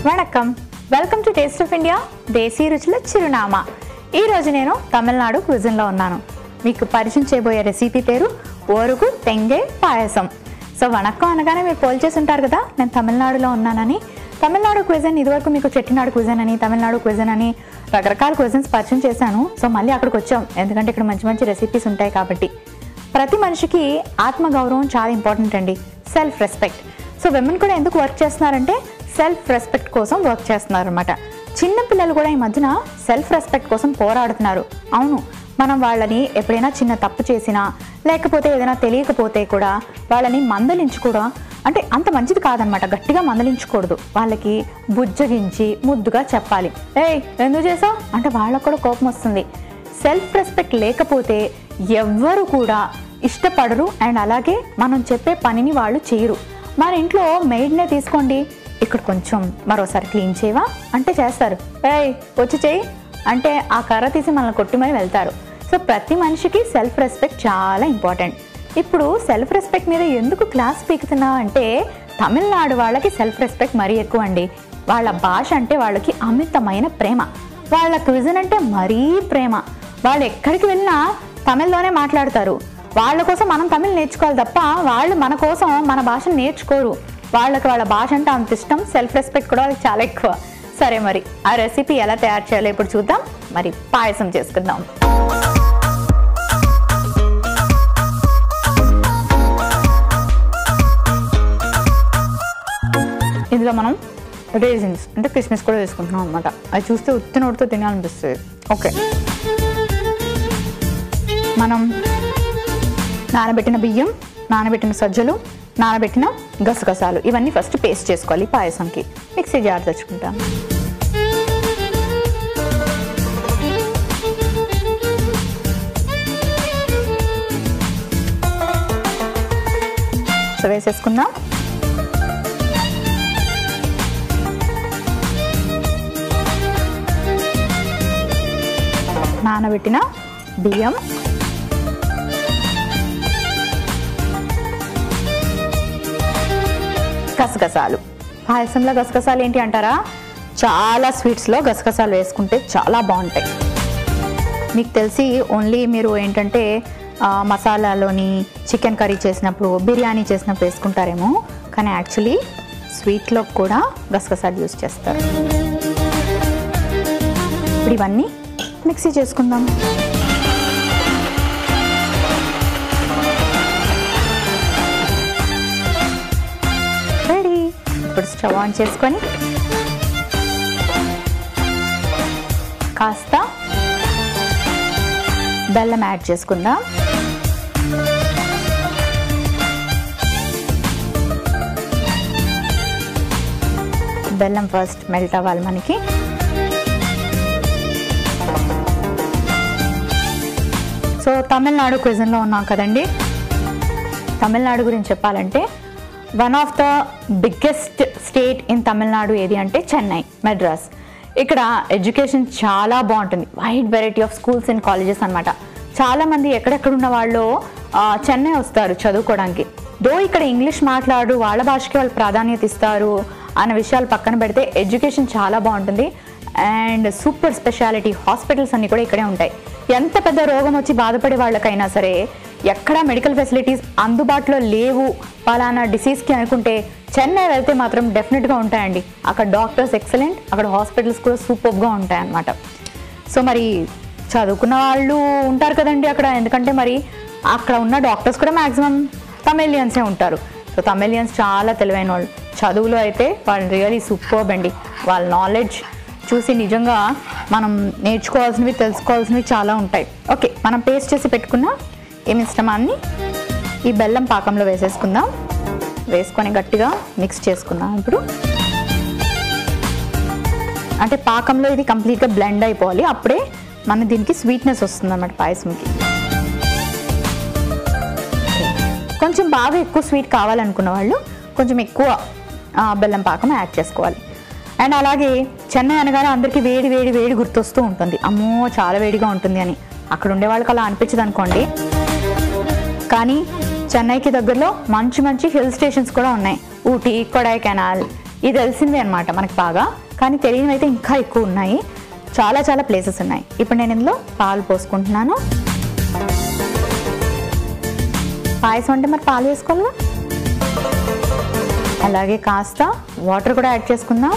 Vanakkam welcome to taste of India దేశీ రుచుల చిరునామా. ఈ రోజు నేను తమిళనాడు క్విజిన్లో ఉన్నాను. మీకు పరిచయం చేయబోయే రెసిపీ పేరు ఓరుగు తెంగే పాయసం. సో వణకం అనగానే మీరు పోల్ చేసి ఉంటారు కదా, నేను తమిళనాడులో ఉన్నానని. తమిళనాడు క్విజన్ ఇదివరకు మీకు చెట్టినాడు క్విజన్ అని, తమిళనాడు క్విజన్ అని రకరకాల క్విజన్స్ పరిచయం చేశాను. సో మళ్ళీ అక్కడికి వచ్చాం, ఎందుకంటే ఇక్కడ మంచి మంచి రెసిపీస్ ఉంటాయి కాబట్టి. ప్రతి మనిషికి ఆత్మగౌరవం చాలా ఇంపార్టెంట్ అండి, సెల్ఫ్ రెస్పెక్ట్. సో విమెన్ కూడా ఎందుకు వర్క్ చేస్తున్నారంటే సెల్ఫ్ రెస్పెక్ట్ కోసం వర్క్ చేస్తున్నారు అనమాట. చిన్నపిల్లలు కూడా ఈ మధ్యన సెల్ఫ్ రెస్పెక్ట్ కోసం పోరాడుతున్నారు. అవును, మనం వాళ్ళని ఎప్పుడైనా చిన్న తప్పు చేసినా లేకపోతే ఏదైనా తెలియకపోతే కూడా వాళ్ళని మందలించుకోవడం అంటే అంత మంచిది కాదనమాట. గట్టిగా మందలించకూడదు, వాళ్ళకి బుజ్జగించి ముద్దుగా చెప్పాలి. ఏయ్ ఎందుకు చేసావు అంటే వాళ్ళకు కూడా కోపం వస్తుంది. సెల్ఫ్ రెస్పెక్ట్ లేకపోతే ఎవ్వరు కూడా ఇష్టపడరు అండ్ అలాగే మనం చెప్పే పనిని వాళ్ళు చేయరు. మన ఇంట్లో మెయిడ్నే తీసుకోండి, ఇక్కడ కొంచెం మరోసారి క్లీన్ చేయవా అంటే చేస్తారు. ఏయ్ వచ్చి చేయి అంటే ఆ కర్ర తీసి మనల్ని కొట్టి మరీ వెళ్తారు. సో ప్రతి మనిషికి సెల్ఫ్ రెస్పెక్ట్ చాలా ఇంపార్టెంట్. ఇప్పుడు సెల్ఫ్ రెస్పెక్ట్ మీద ఎందుకు క్లాస్ పీకుతున్నా అంటే తమిళనాడు వాళ్ళకి సెల్ఫ్ రెస్పెక్ట్ మరీ ఎక్కువ అండి. వాళ్ళ భాష అంటే వాళ్ళకి అమితమైన ప్రేమ, వాళ్ళ క్విజన్ అంటే మరీ ప్రేమ. వాళ్ళు ఎక్కడికి వెళ్ళినా తమిళ్లోనే మాట్లాడతారు. వాళ్ళ కోసం మనం తమిళ్ నేర్చుకోవాలి తప్ప వాళ్ళు మన కోసం మన భాషను నేర్చుకోరు. వాళ్ళకి వాళ్ళ భాష అంటే అంత ఇష్టం, సెల్ఫ్ రెస్పెక్ట్ కూడా వాళ్ళకి చాలా ఎక్కువ. సరే మరి ఆ రెసిపీ ఎలా తయారు చేయాలో ఇప్పుడు చూద్దాం. మరి పాయసం చేసుకుందాం. ఇందులో మనం రేజిన్స్ అంటే కిస్మిస్ కూడా వేసుకుంటున్నాం అనమాట. అది చూస్తే ఉత్తి నోటితో తినాలనిపిస్తుంది. ఓకే, మనం నానబెట్టిన బియ్యం, నానబెట్టిన సజ్జలు, నానబెట్టిన గసగసాలు ఇవన్నీ ఫస్ట్ పేస్ట్ చేసుకోవాలి. పాయసంకి మిక్సీ జార్ తెచ్చుకుంటాం. సో వేసేసుకుందాం. నానబెట్టిన బియ్యం, గసగసాలు. పాయసంలో గసగసాలు ఏంటి అంటారా, చాలా స్వీట్స్లో గసగసాలు వేసుకుంటే చాలా బాగుంటాయి. మీకు తెలిసి ఓన్లీ మీరు ఏంటంటే మసాలాలోని చికెన్ కర్రీ చేసినప్పుడు, బిర్యానీ చేసినప్పుడు వేసుకుంటారేమో, కానీ యాక్చువల్లీ స్వీట్లో కూడా గసగసాలు యూజ్ చేస్తారు. ఇప్పుడు ఇవన్నీ మిక్సీ చేసుకుందాం. రెడీ. ఇప్పుడు స్టవ్ ఆన్ చేసుకొని కాస్త బెల్లం యాడ్ చేసుకుందాం. బెల్లం ఫస్ట్ మెల్ట్ అవ్వాలి మనకి. సో తమిళనాడు క్విజన్లో ఉన్నాం కదండి. తమిళనాడు గురించి చెప్పాలంటే one of the biggest state in Tamil Nadu ఏది అంటే చెన్నై, మెడ్రాస్. ఇక్కడ ఎడ్యుకేషన్ చాలా బాగుంటుంది. Wide variety of schools and colleges అనమాట. చాలామంది ఎక్కడెక్కడ ఉన్న వాళ్ళు చెన్నై వస్తారు చదువుకోవడానికి. దో ఇక్కడ ఇంగ్లీష్ మాట్లాడు, వాళ్ళ భాషకి వాళ్ళు ప్రాధాన్యత ఇస్తారు అన్న విషయాలు పక్కన పెడితే ఎడ్యుకేషన్ చాలా బాగుంటుంది. అండ్ సూపర్ స్పెషాలిటీ హాస్పిటల్స్ అన్నీ కూడా ఇక్కడే ఉంటాయి. ఎంత పెద్ద రోగం వచ్చి బాధపడే వాళ్ళకైనా సరే ఎక్కడా మెడికల్ ఫెసిలిటీస్ అందుబాటులో లేవు పలానా డిసీజ్కి అనుకుంటే చెన్నై వెళ్తే మాత్రం డెఫినెట్గా ఉంటాయండి. అక్కడ డాక్టర్స్ ఎక్సలెంట్, అక్కడ హాస్పిటల్స్ కూడా సూపర్గా ఉంటాయి అన్నమాట. సో మరి చదువుకున్న వాళ్ళు ఉంటారు కదండి అక్కడ, ఎందుకంటే మరి అక్కడ ఉన్న డాక్టర్స్ కూడా మ్యాక్సిమం తమిళియన్సే ఉంటారు. సో తమిళియన్స్ చాలా తెలివైన వాళ్ళు. చదువులో అయితే వాళ్ళు రియలీ సూపర్బ్ అండి. వాళ్ళ నాలెడ్జ్ చూసి నిజంగా మనం నేర్చుకోవాల్సినవి, తెలుసుకోవాల్సినవి చాలా ఉంటాయి. ఓకే, మనం పేస్ట్ చేసి పెట్టుకున్న ఈ మిశ్రమాన్ని ఈ బెల్లం పాకంలో వేసేసుకుందాం. వేసుకొని గట్టిగా మిక్స్ చేసుకుందాం. ఇప్పుడు అంటే పాకంలో ఇది కంప్లీట్గా బ్లెండ్ అయిపోవాలి, అప్పుడే మన దీనికి స్వీట్నెస్ వస్తుంది అన్నమాట పాయసంకి. కొంచెం బాగా ఎక్కువ స్వీట్ కావాలనుకున్న వాళ్ళు కొంచెం ఎక్కువ బెల్లం పాకం యాడ్ చేసుకోవాలి. అండ్ అలాగే చెన్నై అనగానే అందరికీ వేడి వేడి వేడి గుర్తొస్తూ ఉంటుంది. అమ్మో చాలా వేడిగా ఉంటుంది అని. అక్కడ ఉండే వాళ్ళకి అలా అనిపించదు అనుకోండి, కానీ చెన్నైకి దగ్గరలో మంచి మంచి హిల్ స్టేషన్స్ కూడా ఉన్నాయి. ఊటీ, కొడైకెనాల్, ఇది తెలిసిందే అనమాట మనకి బాగా, కానీ తెలియనివి అయితే ఇంకా ఎక్కువ ఉన్నాయి, చాలా చాలా ప్లేసెస్ ఉన్నాయి. ఇప్పుడు నేను ఇందులో పాలు పోసుకుంటున్నాను. పాయసం అంటే మరి పాలు వేసుకోవాలిగా, అలాగే కాస్త వాటర్ కూడా యాడ్ చేసుకుందాం.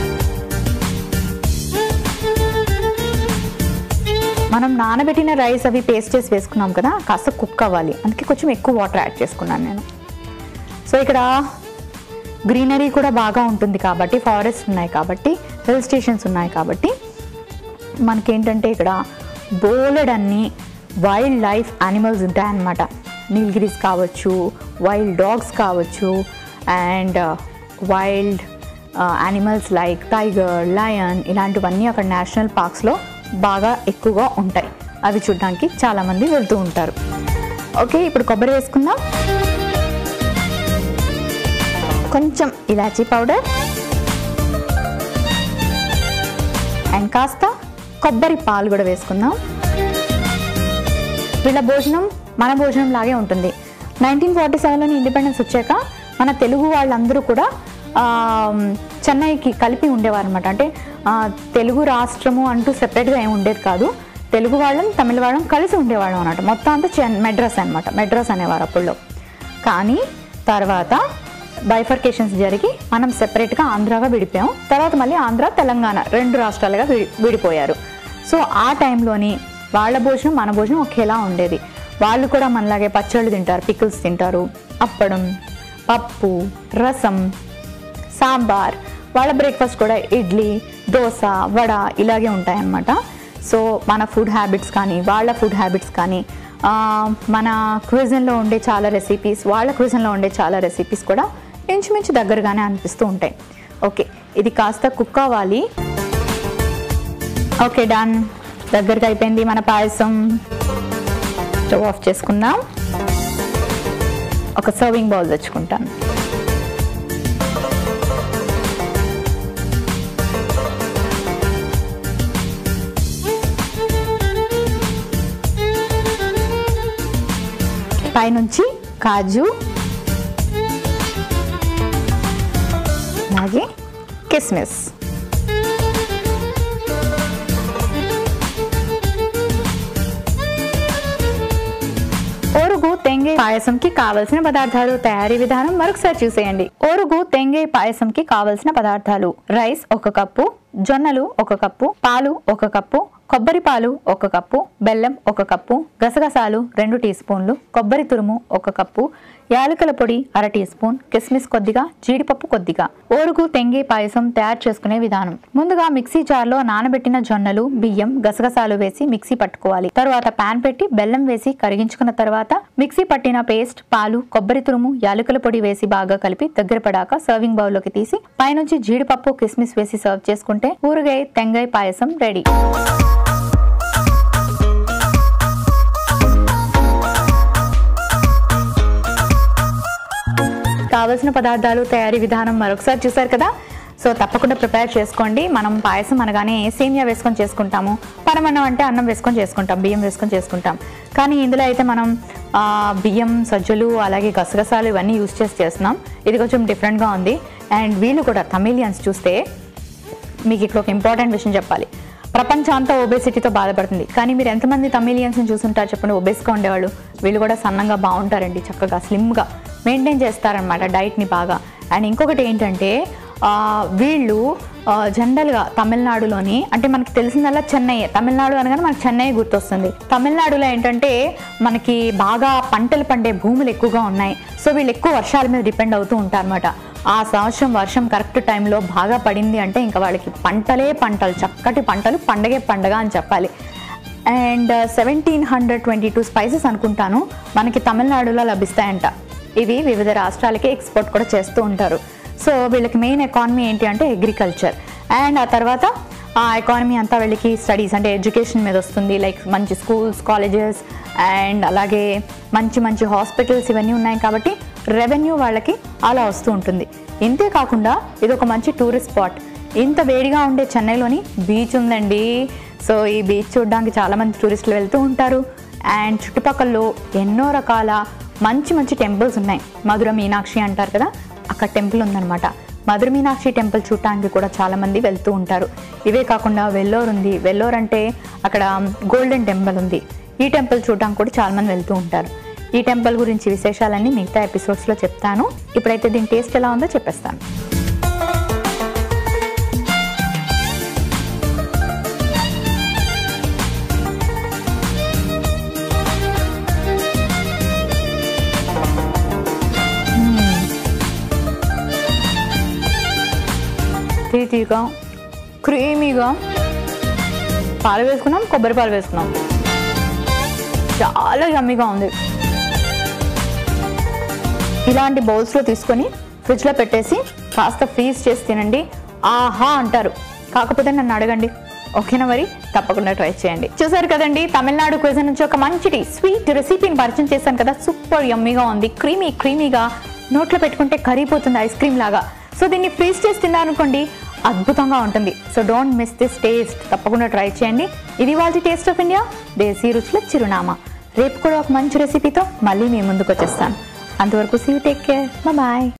మనం నానబెట్టిన రైస్ అవి పేస్ట్ చేసి వేసుకున్నాం కదా, కాస్త కుక్ అవ్వాలి, అందుకే కొంచెం ఎక్కువ వాటర్ యాడ్ చేసుకున్నాను నేను. సో ఇక్కడ గ్రీనరీ కూడా బాగా ఉంటుంది కాబట్టి, ఫారెస్ట్ ఉన్నాయి కాబట్టి, హిల్ స్టేషన్స్ ఉన్నాయి కాబట్టి మనకేంటంటే ఇక్కడ బోలెడ్ అన్ని వైల్డ్ లైఫ్ యానిమల్స్ ఉంటాయన్నమాట. నీలగిరీస్ కావచ్చు, వైల్డ్ డాగ్స్ కావచ్చు, and wild animals like tiger, lion, ఇలాంటివన్నీ అక్కడ నేషనల్ పార్క్స్లో బాగా ఎక్కువగా ఉంటాయి. అవి చూడడానికి చాలామంది వెళ్తూ ఉంటారు. ఓకే, ఇప్పుడు కొబ్బరి వేసుకుందాం. కొంచెం ఇలాచీ పౌడర్ అండ్ కాస్త కొబ్బరి పాలు కూడా వేసుకుందాం. వీళ్ళ భోజనం మన భోజనం లాగే ఉంటుంది. 1947లోని ఇండిపెండెన్స్ వచ్చాక మన తెలుగు వాళ్ళందరూ కూడా చెన్నైకి కలిపి ఉండేవారు అనమాట. అంటే తెలుగు రాష్ట్రము అంటూ సెపరేట్గా ఏమి ఉండేది కాదు, తెలుగు వాళ్ళం తమిళ వాళ్ళం కలిసి ఉండేవాళ్ళం అన్నమాట. మొత్తం అంతా మెడ్రాస్ అనమాట, మెడ్రాస్ అనేవారు అప్పుల్లో. కానీ తర్వాత బైఫర్కేషన్స్ జరిగి మనం సెపరేట్గా ఆంధ్రాగా విడిపోయాం. తర్వాత మళ్ళీ ఆంధ్ర తెలంగాణ 2 రాష్ట్రాలుగా విడిపోయారు. సో ఆ టైంలోని వాళ్ళ భోజనం మన భోజనం ఒకేలా ఉండేది. వాళ్ళు కూడా మనలాగే పచ్చళ్ళు తింటారు, పికిల్స్ తింటారు, అప్పడం, పప్పు, రసం, సాంబార్. వాళ్ళ బ్రేక్ఫాస్ట్ కూడా ఇడ్లీ, దోశ, వడ ఇలాగే ఉంటాయన్నమాట. సో మన ఫుడ్ హ్యాబిట్స్ కానీ వాళ్ళ ఫుడ్ హ్యాబిట్స్ కానీ, మన క్విజన్లో ఉండే చాలా రెసిపీస్, వాళ్ళ క్విజన్లో ఉండే చాలా రెసిపీస్ కూడా ఇంచుమించు దగ్గరగానే అనిపిస్తూ ఉంటాయి. ఓకే, ఇది కాస్త కుక్ అవ్వాలి. ఓకే, డన్, దగ్గరగా అయిపోయింది మన పాయసం. స్టవ్ ఆఫ్ చేసుకుందాం. ఒక సర్వింగ్ బౌల్ తెచ్చుకుంటాను. పైనుంచి కాజు, అలాగే కిస్మిస్. ఓరుగు తెంగే పాయసంకి కావలసిన పదార్థాలు, తయారీ విధానం మరొకసారి చూసేయండి. ఓరుగు తెంగే పాయసంకి కావలసిన పదార్థాలు: రైస్ 1 కప్పు, జొన్నలు 1 కప్పు, పాలు 1 కప్పు, కొబ్బరి పాలు 1 కప్పు, బెల్లం 1 కప్పు, గసగసాలు 2 టీ స్పూన్లు, కొబ్బరి తురుము 1 కప్పు, యాలకుల పొడి 1/2 టీ స్పూన్, కిస్మిస్ కొద్దిగా, జీడిపప్పు కొద్దిగా. ఓరుగు తెంగే పాయసం తయారు చేసుకునే విధానం: ముందుగా మిక్సీ జార్లో నానబెట్టిన జొన్నలు, బియ్యం, గసగసాలు వేసి మిక్సీ పట్టుకోవాలి. తర్వాత పాన్ పెట్టి బెల్లం వేసి కరిగించుకున్న తర్వాత మిక్సీ పట్టిన పేస్ట్, పాలు, కొబ్బరి తురుము, యాలకుల పొడి వేసి బాగా కలిపి దగ్గర పడాక సర్వింగ్ బౌల్ లోకి తీసి పైనుంచి జీడిపప్పు, కిస్మిస్ వేసి సర్వ్ చేసుకుంటే ఊరుగై తెంగై పాయసం రెడీ. కావలసిన పదార్థాలు, తయారీ విధానం మరొకసారి చూసారు కదా. సో తప్పకుండా ప్రిపేర్ చేసుకోండి. మనం పాయసం అనగానే సేమియా వేసుకొని చేసుకుంటాము, పరమన్నం అంటే అన్నం వేసుకొని చేసుకుంటాం, బియ్యం వేసుకొని చేసుకుంటాం. కానీ ఇందులో అయితే మనం బియ్యం, సజ్జలు, అలాగే గసగసాలు ఇవన్నీ యూజ్ చేస్తున్నాం. ఇది కొంచెం డిఫరెంట్గా ఉంది. అండ్ వీళ్ళు కూడా తమిళియన్స్ చూస్తే మీకు ఇక్కడ ఒక ఇంపార్టెంట్ విషయం చెప్పాలి. ప్రపంచం అంతా ఒబేసిటీతో బాధపడుతుంది, కానీ మీరు ఎంతమంది తమిళియన్స్ని చూసుంటారు చెప్పండి ఒబేస్గా ఉండేవాళ్ళు. వీళ్ళు కూడా సన్నంగా బాగుంటారండి, చక్కగా స్లిమ్గా మెయింటైన్ చేస్తారనమాట డైట్ని బాగా. అండ్ ఇంకొకటి ఏంటంటే వీళ్ళు జనరల్గా తమిళనాడులోని, అంటే మనకి తెలిసిందల్లా చెన్నై, తమిళనాడు అనగానే మనకి చెన్నై గుర్తొస్తుంది. తమిళనాడులో ఏంటంటే మనకి బాగా పంటలు పండే భూములు ఎక్కువగా ఉన్నాయి. సో వీళ్ళు ఎక్కువ వర్షాల మీద డిపెండ్ అవుతూ ఉంటారన్నమాట. ఆ సంవత్సరం వర్షం కరెక్ట్ టైంలో బాగా పడింది అంటే ఇంకా వాళ్ళకి పంటలే పంటలు, చక్కటి పంటలు, పండగే పండగ అని చెప్పాలి. అండ్ 1722 స్పైసెస్ అనుకుంటాను మనకి తమిళనాడులో లభిస్తాయంట. ఇవి వివిధ రాష్ట్రాలకి ఎక్స్పోర్ట్ కూడా చేస్తూ ఉంటారు. సో వీళ్ళకి మెయిన్ ఎకానమీ ఏంటి అంటే అగ్రికల్చర్. అండ్ ఆ తర్వాత ఆ ఎకానమీ అంతా వీళ్ళకి స్టడీస్ అంటే ఎడ్యుకేషన్ మీద వస్తుంది. లైక్ మంచి స్కూల్స్, కాలేజెస్ అండ్ అలాగే మంచి మంచి హాస్పిటల్స్ ఇవన్నీ ఉన్నాయి కాబట్టి రెవెన్యూ వాళ్ళకి అలా వస్తూ ఉంటుంది. ఇంతే కాకుండా ఇది ఒక మంచి టూరిస్ట్ స్పాట్. ఇంత వేడిగా ఉండే చెన్నైలోని బీచ్ ఉందండి. సో ఈ బీచ్ చూడడానికి చాలామంది టూరిస్టులు వెళ్తూ ఉంటారు. అండ్ చుట్టుపక్కల ఎన్నో రకాల మంచి మంచి టెంపుల్స్ ఉన్నాయి. మధుర మీనాక్షి అంటారు కదా, అక్కడ టెంపుల్ ఉందన్నమాట. మధుర మీనాక్షి టెంపుల్ చూడటానికి కూడా చాలామంది వెళ్తూ ఉంటారు. ఇవే కాకుండా వెల్లోర్ ఉంది. వెల్లోర్ అంటే అక్కడ గోల్డెన్ టెంపుల్ ఉంది. ఈ టెంపుల్ చూడటానికి కూడా చాలామంది వెళ్తూ ఉంటారు. ఈ టెంపుల్ గురించి విశేషాలన్నీ మిగతా ఎపిసోడ్స్లో చెప్తాను. ఇప్పుడైతే దీని టేస్ట్ ఎలా ఉందో చెప్పేస్తాను. తీగా క్రీమీగా పాలు వేసుకున్నాం, కొబ్బరి పాలు వేసుకున్నాం. చాలా యమ్మీగా ఉంది. ఇలాంటి బౌల్స్లో తీసుకొని ఫ్రిడ్జ్లో పెట్టేసి కాస్త ఫ్రీజ్ చేసి తినండి. ఆహా అంటారు. కాకపోతే నన్ను అడగండి, ఓకేనా? మరి తప్పకుండా ట్రై చేయండి. చూసారు కదండి, తమిళనాడు క్విజిన్ నుంచి ఒక మంచి స్వీట్ రెసిపీని పరిచయం చేశాను కదా. సూపర్ యమ్మీగా ఉంది. క్రీమీగా నోట్లో పెట్టుకుంటే కరిగిపోతుంది ఐస్ క్రీమ్ లాగా. సో దీన్ని ఫ్రీజ్ చేసి తిన్నారనుకోండి, అద్భుతంగా ఉంటుంది. So don't miss this taste. తప్పకుండా ట్రై చేయండి. ఇది వాళ్ళ టేస్ట్ ఆఫ్ ఇండియా, దేశీ రుచుల చిరునామా. రేపు కూడా ఒక మంచి రెసిపీతో మళ్ళీ మీ ముందుకు వచ్చేస్తాను. అంతవరకు see you, take care, bye.